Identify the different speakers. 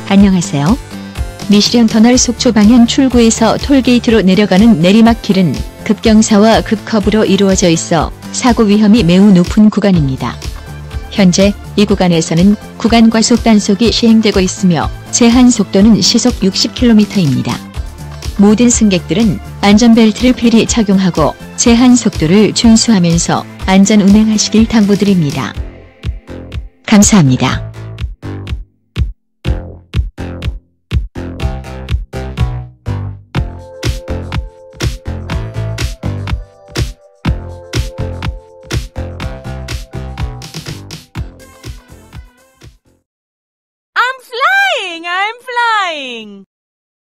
Speaker 1: 안녕하세요. 미시령터널 속초방향 출구에서 톨게이트로 내려가는 내리막길은 급경사와 급커브로 이루어져 있어 사고 위험이 매우 높은 구간입니다. 현재 이 구간에서는 구간 과속 단속이 시행되고 있으며 제한 속도는 시속 60km입니다. 모든 승객들은 안전벨트를 필히 착용하고 제한 속도를 준수하면서 안전 운행하시길 당부드립니다. 감사합니다.